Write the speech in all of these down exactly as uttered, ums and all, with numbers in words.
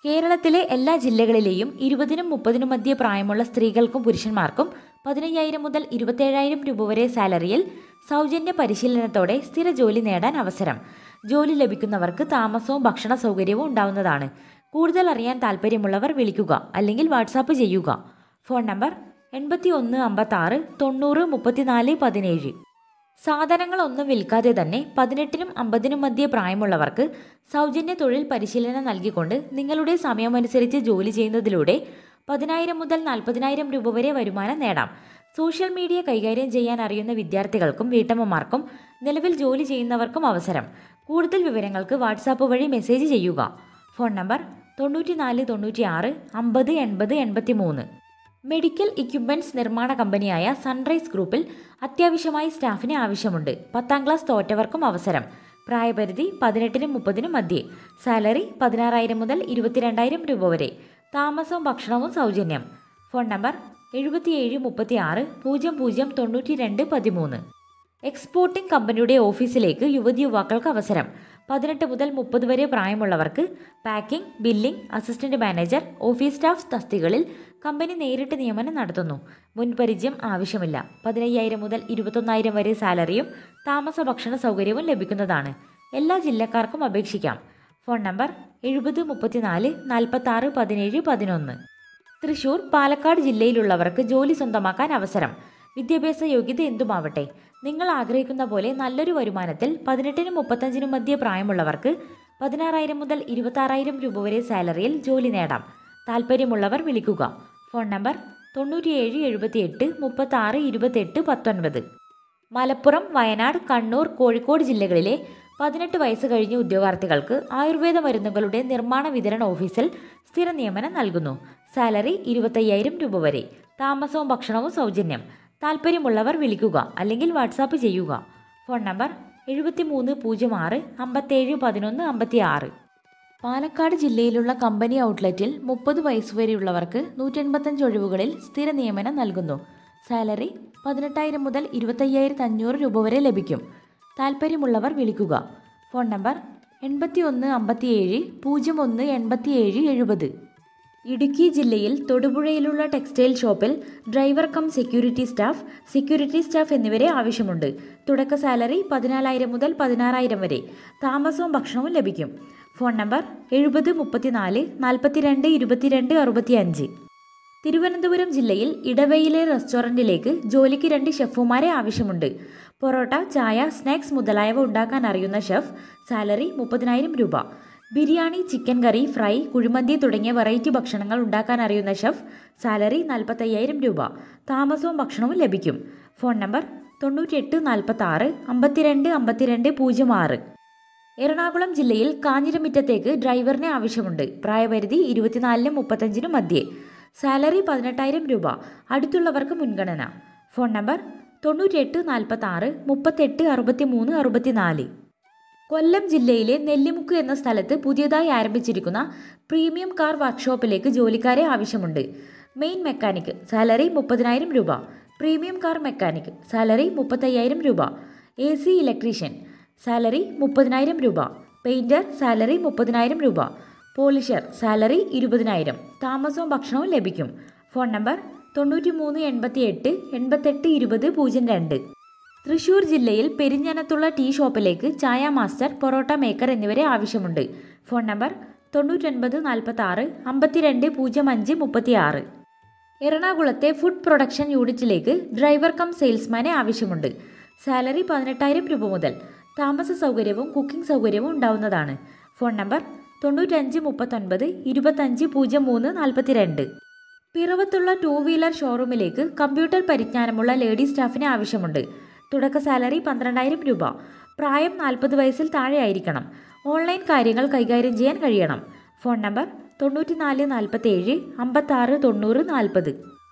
കേരളത്തിലെ എല്ലാ ജില്ലകളിലെയും ഇരുപതിനും മുപ്പതിനും മധ്യ പ്രായമുള്ള സ്ത്രീകൾക്കും പുരുഷന്മാർക്കും പതിനയ്യായിരം മുതൽ ഇരുപത്തേഴായിരം രൂപ വരെ സാലറിയിൽ സൗജന്യ പരിശീലനത്തോടെ സ്ഥിര ജോലി നേടാൻ അവസരം. ജോലി ലഭിക്കുന്നവർക്ക് താമസവും ഭക്ഷണ സൗകര്യവും ഉണ്ടാവുന്നതാണ്. കൂടുതൽ അറിയാൻ താല്പര്യമുള്ളവർ വിളിക്കുക അല്ലെങ്കിൽ വാട്സാപ്പ് ചെയ്യുക. ഫോൺ നമ്പർ എൺപത്തി ഒന്ന് അമ്പത്തി ആറ് തൊണ്ണൂറ് മുപ്പത്തിനാല് പതിനേഴ്. സാധനങ്ങളൊന്നും വിൽക്കാതെ തന്നെ പതിനെട്ടിനും അമ്പതിനും മധ്യ പ്രായമുള്ളവർക്ക് സൗജന്യ തൊഴിൽ പരിശീലനം നൽകിക്കൊണ്ട് നിങ്ങളുടെ സമയമനുസരിച്ച് ജോലി ചെയ്യുന്നതിലൂടെ പതിനായിരം മുതൽ നാൽപ്പതിനായിരം രൂപ വരെ വരുമാനം നേടാം. സോഷ്യൽ മീഡിയ കൈകാര്യം ചെയ്യാൻ അറിയുന്ന വിദ്യാർത്ഥികൾക്കും വീട്ടമ്മമാർക്കും നിലവിൽ ജോലി ചെയ്യുന്നവർക്കും അവസരം. കൂടുതൽ വിവരങ്ങൾക്ക് വാട്സാപ്പ് വഴി മെസ്സേജ് ചെയ്യുക. ഫോൺ നമ്പർ തൊണ്ണൂറ്റി നാല് തൊണ്ണൂറ്റി ആറ് അമ്പത് എൺപത് എൺപത്തി മൂന്ന്. മെഡിക്കൽ ഇക്വിപ്മെൻറ്റ്സ് നിർമ്മാണ കമ്പനിയായ സൺറൈസ് ഗ്രൂപ്പിൽ അത്യാവശ്യമായി സ്റ്റാഫിനെ ആവശ്യമുണ്ട്. പത്താം ക്ലാസ് തോറ്റവർക്കും അവസരം. പ്രായപരിധി പതിനെട്ടിനും മുപ്പതിനും മധ്യേ. സാലറി പതിനാറായിരം മുതൽ ഇരുപത്തിരണ്ടായിരം രൂപ വരെ. താമസവും ഭക്ഷണവും സൗജന്യം. ഫോൺ നമ്പർ എഴുപത്തിയേഴ് മുപ്പത്തി ആറ് പൂജ്യം പൂജ്യം തൊണ്ണൂറ്റി രണ്ട് പതിമൂന്ന്. എക്സ്പോർട്ടിംഗ് കമ്പനിയുടെ ഓഫീസിലേക്ക് യുവതി യുവാക്കൾക്ക് അവസരം. പതിനെട്ട് മുതൽ മുപ്പത് വരെ പ്രായമുള്ളവർക്ക് packing, billing, assistant manager, office staff തസ്തികകളിൽ കമ്പനി നേരിട്ട് നിയമനം നടത്തുന്നു. മുൻപരിചയം ആവശ്യമില്ല. പതിനയ്യായിരം മുതൽ ഇരുപത്തൊന്നായിരം വരെ സാലറിയും താമസ ഭക്ഷണ സൗകര്യവും ലഭിക്കുന്നതാണ്. എല്ലാ ജില്ലക്കാർക്കും അപേക്ഷിക്കാം. ഫോൺ നമ്പർ എഴുപത് മുപ്പത്തിനാല് നാൽപ്പത്തി ആറ് പതിനേഴ് പതിനൊന്ന്. തൃശൂർ, പാലക്കാട് ജില്ലയിലുള്ളവർക്ക് ജോലി സ്വന്തമാക്കാൻ അവസരം. വിദ്യാഭ്യാസ യോഗ്യത എന്തുമാവട്ടെ, നിങ്ങൾ ആഗ്രഹിക്കുന്ന പോലെ നല്ലൊരു വരുമാനത്തിൽ പതിനെട്ടിനും മുപ്പത്തഞ്ചിനും മധ്യ പ്രായമുള്ളവർക്ക് പതിനാറായിരം മുതൽ ഇരുപത്താറായിരം രൂപ വരെ സാലറിയിൽ ജോലി നേടാം. താല്പര്യമുള്ളവർ വിളിക്കുക. ഫോൺ നമ്പർ തൊണ്ണൂറ്റിയേഴ് എഴുപത്തിയെട്ട് മുപ്പത്തി ആറ് ഇരുപത്തെട്ട് പത്തൊൻപത്. മലപ്പുറം, വയനാട്, കണ്ണൂർ, കോഴിക്കോട് ജില്ലകളിലെ പതിനെട്ട് വയസ്സ് കഴിഞ്ഞ ഉദ്യോഗാർത്ഥികൾക്ക് ആയുർവേദ മരുന്നുകളുടെ നിർമ്മാണ വിതരണ ഓഫീസിൽ സ്ഥിര നിയമനം നൽകുന്നു. സാലറി ഇരുപത്തയ്യായിരം രൂപ വരെ. താമസവും ഭക്ഷണവും സൗജന്യം. താല്പര്യമുള്ളവർ വിളിക്കുക അല്ലെങ്കിൽ വാട്സാപ്പ് ചെയ്യുക. ഫോൺ നമ്പർ എഴുപത്തി മൂന്ന് പൂജ്യം ആറ് അമ്പത്തേഴ് പതിനൊന്ന് അമ്പത്തി ആറ്. പാലക്കാട് ജില്ലയിലുള്ള കമ്പനി ഔട്ട്ലെറ്റിൽ മുപ്പത് വയസ്സുവരെയുള്ളവർക്ക് നൂറ്റി എൺപത്തഞ്ച് ഒഴിവുകളിൽ സ്ഥിര നിയമനം നൽകുന്നു. സാലറി പതിനെട്ടായിരം മുതൽ ഇരുപത്തയ്യായിരത്തി അഞ്ഞൂറ് രൂപ വരെ ലഭിക്കും. താല്പര്യമുള്ളവർ വിളിക്കുക. ഫോൺ നമ്പർ എൺപത്തി ഒന്ന് അമ്പത്തിയേഴ് പൂജ്യം ഒന്ന് എൺപത്തിയേഴ് എഴുപത്. ഇടുക്കി ജില്ലയിൽ തൊടുപുഴയിലുള്ള ടെക്സ്റ്റൈൽ ഷോപ്പിൽ driver cum security staff, security staff എന്നിവരെ ആവശ്യമുണ്ട്. തുടക്ക സാലറി പതിനാലായിരം മുതൽ പതിനാറായിരം വരെ. താമസവും ഭക്ഷണവും ലഭിക്കും. ഫോൺ നമ്പർ എഴുപത് മുപ്പത്തിനാല് നാൽപ്പത്തിരണ്ട് ഇരുപത്തിരണ്ട് അറുപത്തി അഞ്ച്. തിരുവനന്തപുരം ജില്ലയിൽ ഇടവയിലെ റെസ്റ്റോറൻറ്റിലേക്ക് ജോലിക്ക് രണ്ട് ഷെഫുമാരെ ആവശ്യമുണ്ട്. പൊറോട്ട, ചായ, സ്നാക്സ് മുതലായവ ഉണ്ടാക്കാൻ അറിയുന്ന ഷെഫ്. സാലറി മുപ്പതിനായിരം രൂപ. Biryani, chicken curry, fry, kuzhimanthi തുടങ്ങിയ വെറൈറ്റി ഭക്ഷണങ്ങൾ ഉണ്ടാക്കാൻ അറിയുന്ന ഷെഫ്. സാലറി നാൽപ്പത്തയ്യായിരം രൂപ. താമസവും ഭക്ഷണവും ലഭിക്കും. ഫോൺ നമ്പർ തൊണ്ണൂറ്റിയെട്ട് നാൽപ്പത്തി ആറ് അമ്പത്തിരണ്ട് അമ്പത്തിരണ്ട് പൂജ്യം ആറ്. എറണാകുളം ജില്ലയിൽ കാഞ്ഞിരമിറ്റത്തേക്ക് ഡ്രൈവറിനെ ആവശ്യമുണ്ട്. പ്രായപരിധി ഇരുപത്തിനാലിനും മുപ്പത്തഞ്ചിനും മധ്യേ. സാലറി പതിനെട്ടായിരം രൂപ. അടുത്തുള്ളവർക്ക് മുൻഗണന. ഫോൺ നമ്പർ തൊണ്ണൂറ്റിയെട്ട് നാൽപ്പത്തി ആറ് മുപ്പത്തെട്ട് അറുപത്തി മൂന്ന് അറുപത്തിനാല്. കൊല്ലം ജില്ലയിലെ നെല്ലിമുക്ക് എന്ന സ്ഥലത്ത് പുതിയതായി ആരംഭിച്ചിരിക്കുന്ന പ്രീമിയം കാർ വർക്ക്ഷോപ്പിലേക്ക് ജോലിക്കാരെ ആവശ്യമുണ്ട്. Main mechanic. സാലറി മുപ്പതിനായിരം രൂപ. Premium car mechanic. സാലറി മുപ്പത്തയ്യായിരം രൂപ. A C electrician. സാലറി മുപ്പതിനായിരം രൂപ. പെയിൻറ്റർ. സാലറി മുപ്പതിനായിരം രൂപ. പോളിഷർ. സാലറി ഇരുപതിനായിരം. താമസവും ഭക്ഷണവും ലഭിക്കും. ഫോൺ നമ്പർ തൊണ്ണൂറ്റി മൂന്ന് എൺപത്തി എട്ട് എൺപത്തെട്ട് ഇരുപത് പൂജ്യം രണ്ട്. തൃശൂർ ജില്ലയിൽ പെരിഞ്ഞനത്തുള്ള ടീ ഷോപ്പിലേക്ക് ചായ മാസ്റ്റർ, പൊറോട്ട മേക്കർ എന്നിവരെ ആവശ്യമുണ്ട്. ഫോൺ നമ്പർ തൊണ്ണൂറ്റൊൻപത് നാൽപ്പത്തി ആറ് അമ്പത്തിരണ്ട് പൂജ്യം അഞ്ച് മുപ്പത്തി ആറ്. എറണാകുളത്തെ ഫുഡ് പ്രൊഡക്ഷൻ യൂണിറ്റിലേക്ക് ഡ്രൈവർ കം സെയിൽസ്മാനെ ആവശ്യമുണ്ട്. സാലറി പതിനെട്ടായിരം രൂപ മുതൽ. താമസ സൗകര്യവും കുക്കിംഗ് സൗകര്യവും ഉണ്ടാവുന്നതാണ്. ഫോൺ നമ്പർ തൊണ്ണൂറ്റഞ്ച് മുപ്പത്തൊൻപത് ഇരുപത്തഞ്ച് പൂജ്യം മൂന്ന് നാൽപ്പത്തി രണ്ട്. പിറവത്തുള്ള ടൂ വീലർ ഷോറൂമിലേക്ക് കമ്പ്യൂട്ടർ പരിജ്ഞാനമുള്ള ലേഡി സ്റ്റാഫിനെ ആവശ്യമുണ്ട്. തുടക്ക സാലറി പന്ത്രണ്ടായിരം രൂപ. പ്രായം നാൽപ്പത് വയസ്സിൽ താഴെയായിരിക്കണം. ഓൺലൈൻ കാര്യങ്ങൾ കൈകാര്യം ചെയ്യാൻ കഴിയണം. ഫോൺ നമ്പർ തൊണ്ണൂറ്റിനാല് നാൽപ്പത്തേഴ് അമ്പത്താറ് തൊണ്ണൂറ് നാൽപ്പത്.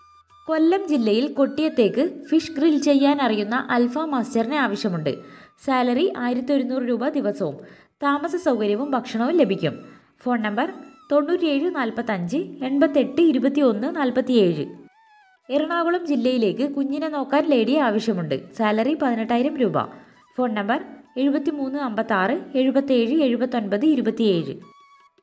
കൊല്ലം ജില്ലയിൽ കൊട്ടിയത്തേക്ക് ഫിഷ് ഗ്രിൽ ചെയ്യാൻ അറിയുന്ന അൽഫ മാസ്റ്ററിനെ ആവശ്യമുണ്ട്. സാലറി ആയിരത്തി ഒരുന്നൂറ് രൂപ ദിവസവും. താമസ സൗകര്യവും ഭക്ഷണവും ലഭിക്കും. ഫോൺ നമ്പർ തൊണ്ണൂറ്റിയേഴ് നാൽപ്പത്തഞ്ച് എൺപത്തെട്ട് ഇരുപത്തി ഒന്ന് നാൽപ്പത്തിയേഴ്. എറണാകുളം ജില്ലയിലേക്ക് കുഞ്ഞിനെ നോക്കാൻ ലേഡിയെ ആവശ്യമുണ്ട്. സാലറി പതിനെട്ടായിരം രൂപ. ഫോൺ നമ്പർ എഴുപത്തി മൂന്ന് അമ്പത്തി ആറ് എഴുപത്തേഴ് എഴുപത്തൊൻപത് ഇരുപത്തിയേഴ്.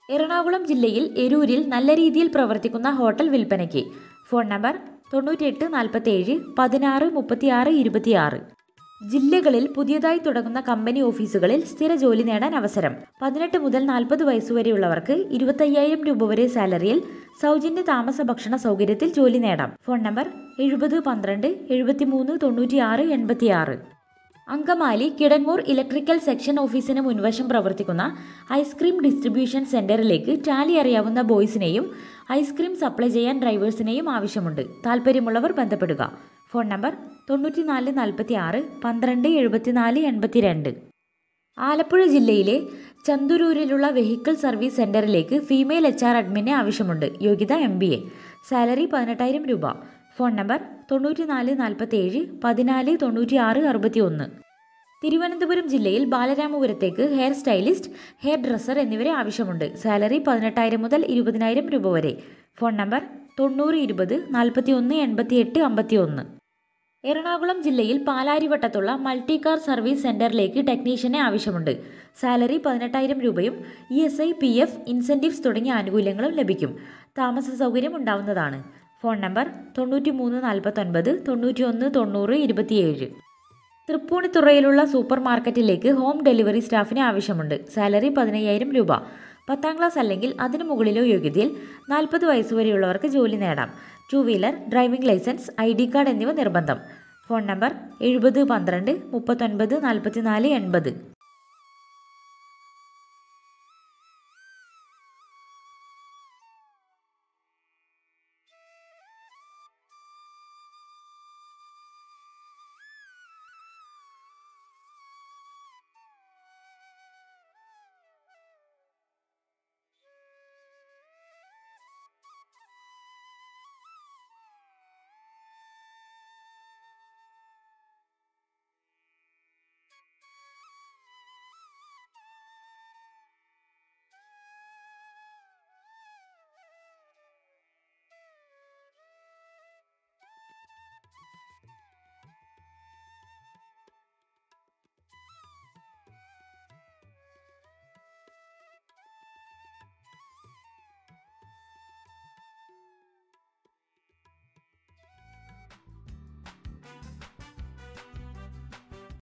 എറണാകുളം ജില്ലയിൽ എരൂരിൽ നല്ല രീതിയിൽ പ്രവർത്തിക്കുന്ന ഹോട്ടൽ വിൽപ്പനയ്ക്ക്. ഫോൺ നമ്പർ തൊണ്ണൂറ്റിയെട്ട് നാൽപ്പത്തേഴ് പതിനാറ് മുപ്പത്തിയാറ് ഇരുപത്തിയാറ്. ജില്ലകളിൽ പുതിയതായി തുടങ്ങുന്ന കമ്പനി ഓഫീസുകളിൽ സ്ഥിര ജോലി നേടാൻ അവസരം. പതിനെട്ട് മുതൽ നാൽപ്പത് വയസ്സുവരെയുള്ളവർക്ക് ഇരുപത്തയ്യായിരം രൂപ വരെ സാലറിയിൽ സൗജന്യ താമസ ഭക്ഷണ സൗകര്യത്തിൽ ജോലി നേടാം. ഫോൺ നമ്പർ എഴുപത് പന്ത്രണ്ട് എഴുപത്തിമൂന്ന് തൊണ്ണൂറ്റിയാറ് എൺപത്തിയാറ്. അങ്കമാലി കിടങ്ങൂർ ഇലക്ട്രിക്കൽ സെക്ഷൻ ഓഫീസിന് മുൻവശം പ്രവർത്തിക്കുന്ന ഐസ്ക്രീം ഡിസ്ട്രിബ്യൂഷൻ സെന്ററിലേക്ക് ടാലി അറിയാവുന്ന ബോയ്സിനെയും ഐസ്ക്രീം സപ്ലൈ ചെയ്യാൻ ഡ്രൈവേഴ്സിനെയും ആവശ്യമുണ്ട്. താല്പര്യമുള്ളവർ ബന്ധപ്പെടുക. ഫോൺ നമ്പർ തൊണ്ണൂറ്റിനാല് നാൽപ്പത്തി ആറ് പന്ത്രണ്ട് എഴുപത്തിനാല് എൺപത്തിരണ്ട്. ആലപ്പുഴ ജില്ലയിലെ ചന്തുരൂരിലുള്ള വെഹിക്കിൾ സർവീസ് സെന്ററിലേക്ക് ഫീമെയിൽ എച്ച് ആർ അഡ്മിനെ ആവശ്യമുണ്ട്. യോഗ്യത എം ബി എ. സാലറി പതിനെട്ടായിരം രൂപ. ഫോൺ നമ്പർ തൊണ്ണൂറ്റിനാല് നാൽപ്പത്തേഴ് പതിനാല് തൊണ്ണൂറ്റിയാറ് അറുപത്തി ഒന്ന്. തിരുവനന്തപുരം ജില്ലയിൽ ബാലരാമപുരത്തേക്ക് ഹെയർ സ്റ്റൈലിസ്റ്റ്, ഹെയർ ഡ്രസ്സർ എന്നിവരെ ആവശ്യമുണ്ട്. സാലറി പതിനെട്ടായിരം മുതൽ ഇരുപതിനായിരം രൂപ വരെ. ഫോൺ നമ്പർ തൊണ്ണൂറ് ഇരുപത് നാൽപ്പത്തി ഒന്ന് എൺപത്തി എട്ട് അമ്പത്തി ഒന്ന്. എറണാകുളം ജില്ലയിൽ പാലാരിവട്ടത്തുള്ള മൾട്ടി കാർ സർവീസ് സെന്ററിലേക്ക് ടെക്നീഷ്യനെ ആവശ്യമുണ്ട്. സാലറി പതിനെട്ടായിരം രൂപയും E S I, P F, incentives തുടങ്ങിയ ആനുകൂല്യങ്ങളും ലഭിക്കും. താമസ സൗകര്യം ഉണ്ടാവുന്നതാണ്. ഫോൺ നമ്പർ തൊണ്ണൂറ്റി മൂന്ന് നാൽപ്പത്തൊൻപത് തൊണ്ണൂറ്റി ഒന്ന് തൊണ്ണൂറ് ഇരുപത്തിയേഴ്. തൃപ്പൂണിത്തുറയിലുള്ള സൂപ്പർ മാർക്കറ്റിലേക്ക് ഹോം ഡെലിവറി സ്റ്റാഫിനെ ആവശ്യമുണ്ട്. സാലറി പതിനയ്യായിരം രൂപ. പത്താം ക്ലാസ് അല്ലെങ്കിൽ അതിനു മുകളിലോ യോഗ്യതയിൽ നാൽപ്പത് വയസ്സുവരെയുള്ളവർക്ക് ജോലി നേടാം. Two wheeler, driving licence, I D card എന്നിവ നിർബന്ധം. ഫോൺ നമ്പർ എഴുപത് പന്ത്രണ്ട് മുപ്പത്തൊൻപത് നാൽപ്പത്തിനാല് എൺപത്.